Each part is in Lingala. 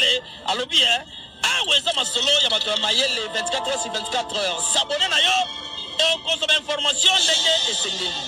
Mayele, alobi ah ouais ça ma solo ya bato Mayele 24 heures sur 24 heures. S'abonner na yo et on consomme information ndenge esengeli.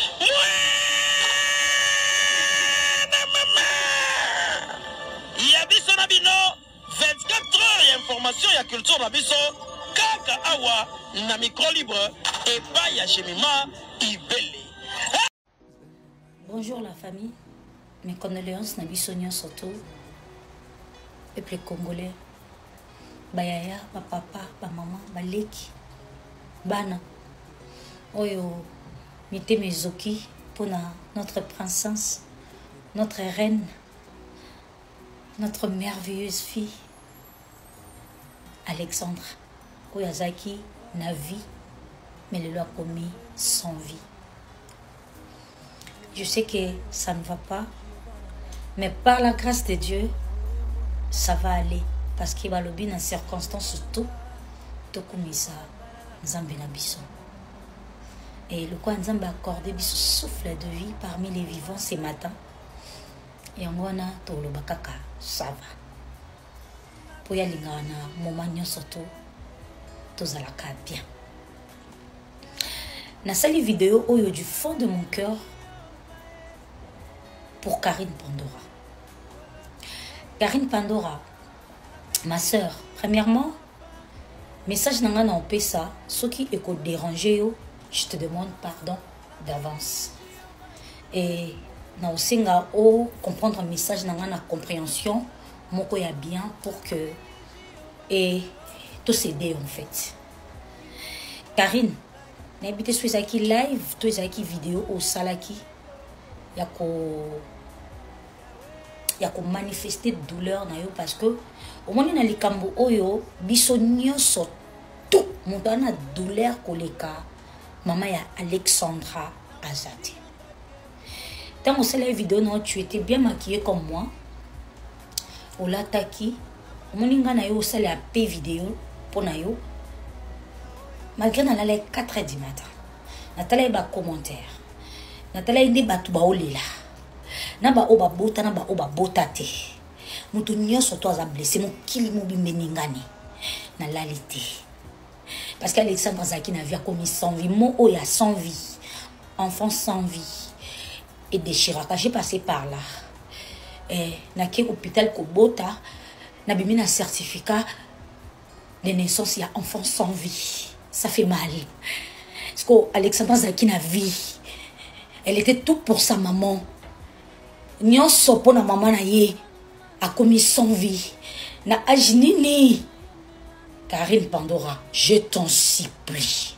Ya biso na bino 24 heures ya information ya culture na biso kaka awa na micro libre et pas ya Jemima Ibele. Bonjour la famille, mes condoléances na biso nyonso peuple congolais, bayaya, ba papa, ba maman, ba leki, bana, oyo mite mezoki pour notre princesse, notre reine, notre merveilleuse fille, Alexandra, Oyazaki, na vie, mais le loi commis sans vie. Je sais que ça ne va pas, mais par la grâce de Dieu, ça va aller. Parce qu'il va le bien dans circonstances tout comme ça, Nzambe na biso. Et le quoi Nzambe a accordé biso souffle de vie parmi les vivants ce matin. Et on a tout le bakaka, ça va. Pour y aller dans un moment surtout, tout ça la bien. Dans cette vidéo, au du fond de mon cœur, pour Karine Pandora. Karine Pandora, ma soeur, premièrement, message n'a pas empêché ça. Ceux qui écoutent déranger, je te demande pardon d'avance. Et na aussi comprendre un message n'a pas compréhension, moko ya bien pour que et tout s'aider en fait. Karine, n'habite sur zaki live, tout zaki vidéo au salaki, ya ko manifester douleur na yo parce que au moment na likambo oyo biso nyonso tout monde na douleur koleka maman ya Alexandra Azati. Tant que c'est la vidéo non tu étais bien maquillée comme moi. O la taki au moment na yo ça la p vidéo pour na yo malgré na la 4h du matin. Natala ba commentaire. Natala indi batu ba olela. Naba oba bota naba oba bota te mutu nyonso to aza blessé mo kili mo bimbeni ngani na lalité parce qu'Alexandre Zaki na vie commis sans vie mo oya sans vie enfant sans vie et déchiraka j'ai passé par là et na ke hôpital ko bota na bimi na certificat de naissance il y a enfant sans vie ça fait mal parce que Alexandre Zaki na vie elle était tout pour sa maman. Nyonso po na maman na ye a commis sans vie na ajinini. Karine Pandora, je t'en supplie.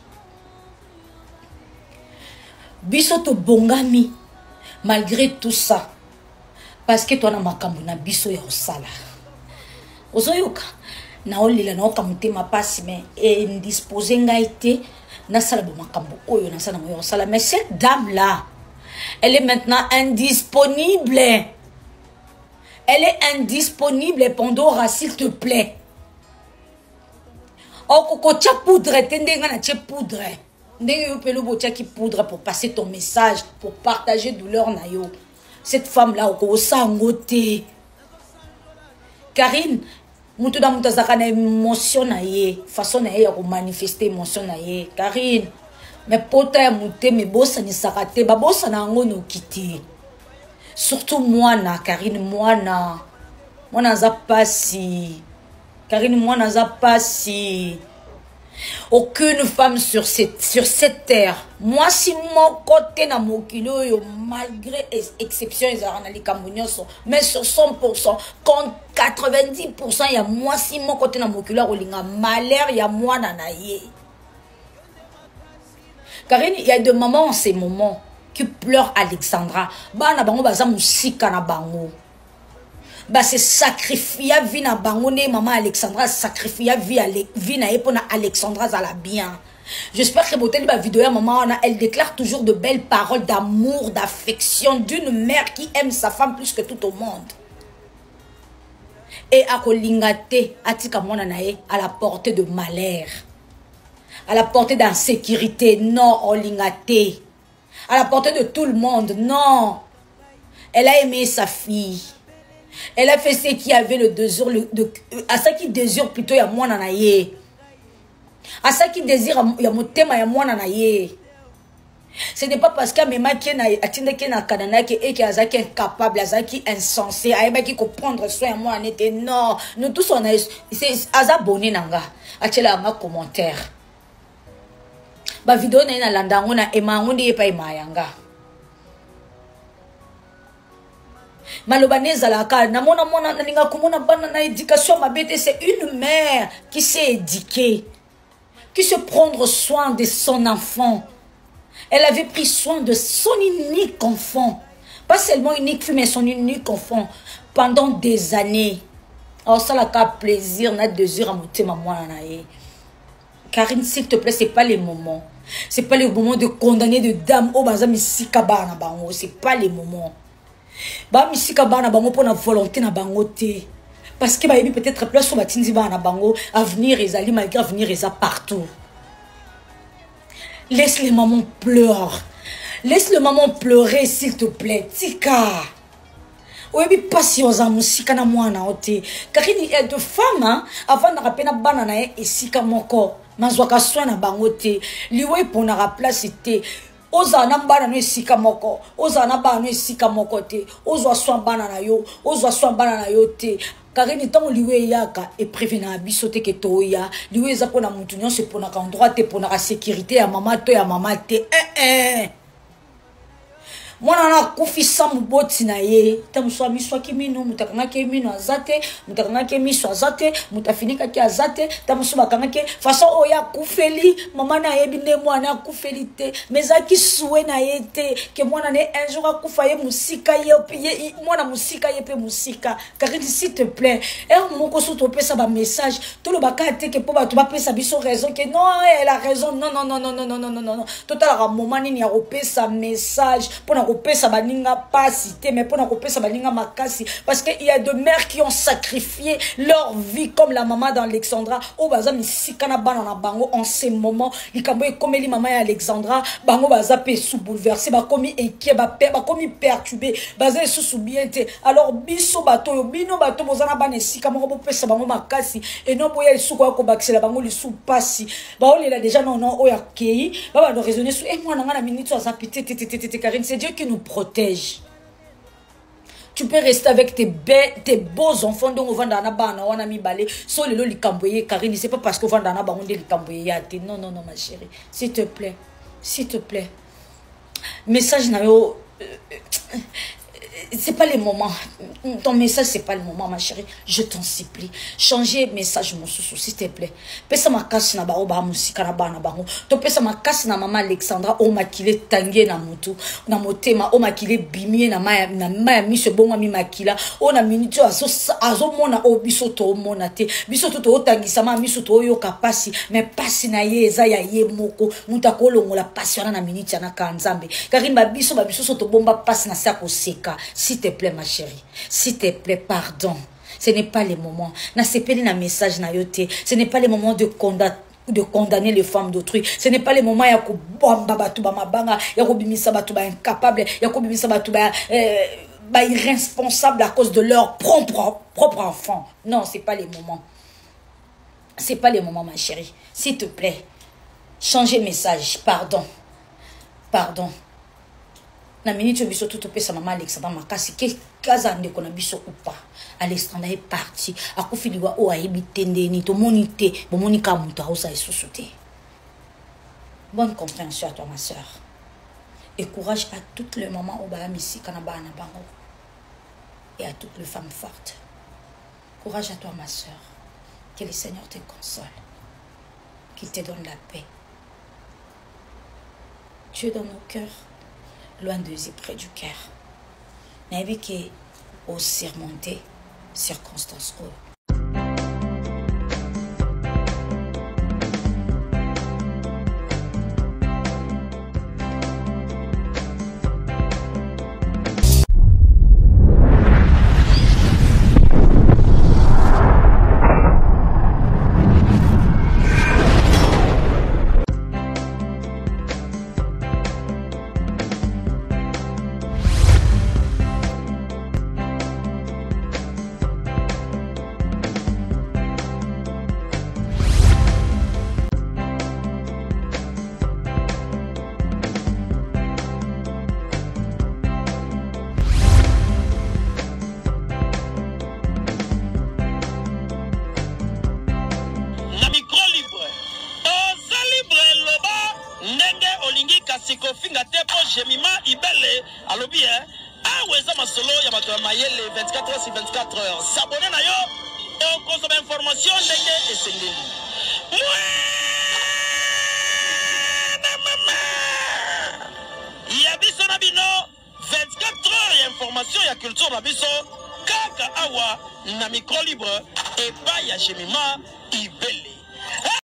Biso to bongami malgré tout ça parce que toi na makambo na biso ya osala. Ozoyoka na olila na okamuté ma passe mais indisposé ngaité na sala bo makambo oyo na sala mo osala mais cette dame là elle est maintenant indisponible. Elle est indisponible, Pandora, s'il te plaît. Oh, Koko, tu as poudre, tu as poudre. Tu poudre pour passer ton message, pour partager douleur. Cette femme-là, au sangoté. Karine, mutu da mutu zakana émotion na ye, façon na ye ya manifester émotion na ye. Karine, mais pota ya muté mais bossa ni sakate ba bossa na ngono kiti surtout moi na Karine moi na za pasi Karine moi na za pasi aucune femme sur cette terre moi si mon côté na mokilo yo malgré exception ils ont les Camerounais mais sur 100% quand 90% il y a moi si mon côté na mokilo olinga malheur il y a moi na ye. Karine, il y a des mamans en ces moments qui pleurent Alexandra. Bah na bango baza musika na bango. Bah c'est sacrifier vie na bango ne maman Alexandra sacrifier vie na epona Alexandra za la bien. J'espère que botel ba vidéo maman elle déclare toujours de belles paroles d'amour, d'affection d'une mère qui aime sa femme plus que tout au monde. Et à kolingate atika mwana nae à la portée de malheur. À la portée d'insécurité, non, Olingaté. À la portée de tout le monde, non. Elle a aimé sa fille. Elle a fait ce qui avait le désir, à ça qui désire plutôt ya mwana na ye. À ça qui désire ya motema ya mwana na ye. Ce n'est pas parce qu'elle m'a dit que na kanana et que azaki incapable, azaki insensé, ayebaki comprendre soin à moi n'était non. Nous tous on a c'est azabonné nanga. Atela ma commentaire. Ba vidéo na landango na ema ngondi epa emayanga. Malobaneza la ka na mona ninga komona bana na éducation mabete, c'est une mère qui s'est éduquée, qui se prendre soin de son enfant. Elle avait pris soin de son unique enfant, pas seulement unique fille mais son unique enfant pendant des années. Alors ça la ka plaisir na désir à motema mwana na ye. Karine, s'il te plaît, c'est pas les moments. C'est pas les moments de condamner de dames au baza misika bana bango, c'est pas les moments. Ba misika bana bango pour na volonté na bango te. Parce que ba yebi peut-être place sur batinzi bana bango, avenir ezali malgré avenir eza partout. Laisse les mamans pleurer. Laisse le maman pleurer s'il te plaît. Tika. Oyebi patience à musika na mwana ote. Karine est de femme avant na rapena bana na esika moko. Mazwaka soin na bango te. Liwe ponara place te. Oza na bana no esika moko. Oza na bana no esika moko te. Ozwa soin bana na yo. Ozwa soin bana na yo te. Karine tant liwe yaka et prévenir bisote ke toya. Liwe za pona mutu nyonso pona ka endroit te pona ka sécurité ya mama to ya mama te. Mwana na kufisa muboti na ye tamuswa miswa kimino mutakanga ke mino azate mutakanga ke miswa azate mutafinika ke azate tamuswa bakanga ke façon oya kufeli mama na yebi ne mwana kufeli te mezaki soué na ye te ke mwana ne un jour akufa ye musika ye opiye mwana musika ye pe musika. Karine, s'il te plaît moko so to pesa ba message to lo bakate ke po ba to ba pesa biso raison que non elle a raison non total ra moment ni ya opesa message pour kopesa baninga pasité mais pour kopesa baninga makasi parce que il y a de mères qui ont sacrifié leur vie comme la maman d'Alexandra au baza misika na bana na bango en ce moment likambo ekomeli maman ya Alexandra bango baza pe sous bouleversé ba komi inquiet ba komi perturbé baza sous bien te alors biso bato yo bino bato bozana bana esika moko bopesa bango makasi et non boya sous ko bakisela bango li sous pasi ba olela déjà non oya kei ba ba raisonner sur moi na ngana minute za pité Karine, c'est Dieu qui nous protège. Tu peux rester avec tes beaux enfants dont on va dans la bana on a mis balé so le li kamboye Karine, c'est pas parce qu'on va dans la bana on dit li kamboye non ma chérie, s'il te plaît message na yo c'est pas le moment. Ton message c'est pas le moment ma chérie, je t'en supplie changer message mon sousou s'il te plaît. Pesa makasi na ba oba musika na bana bango to pesa makasi na maman Alexandra o makile tangie na mutu na motema o makile bimie na maya miso bonga mi makila o na minute azo mona o biso to mona te biso to otangisa ma miso to yo kapasi mais pasi na ye eza ya ye moko muta kolongola pasi wana na minute na kanzambe Karine ba biso so to bomba pasi na sako seka. S'il te plaît ma chérie, s'il te plaît pardon, ce n'est pas le moment na sepeli na message na yote, ce n'est pas le moment de condamner les femmes d'autrui, ce n'est pas le moment ya ko bomba batu ba mabanga ya ko bimisa batu ba incapable ya ko bimisa batu ba irresponsable à cause de leur propre enfant. Non, c'est pas le moment. C'est pas le moment ma chérie, s'il te plaît changer message. Pardon na minute biso tout pesa maman Alexandra makasi ke kazande kona biso ou pas. Alexandra est parti akufi liwa o ayebi tendeni to monite bo monika muto ausa esusuté. Bonne compréhension à toi ma sœur et courage à toutes les mamans au bala misika na bana bango et à toutes les femmes fortes. Courage à toi ma sœur, que le Seigneur te console, qu'il te donne la paix. Tu es dans nos cœurs, loin de yeux, près du cœur. N'avez qu'au surmonter circonstances. sikofinga te po Jemima Ibele alobi awa eza masolo ya bato ya mayele 24 heures sur 24 heures. S'abonner na yo et consommer information ndenge esengeli. Ya biso na bino 24 heures ya information ya culture na biso kaka awa na micro libre epai ya Jemima Ibele.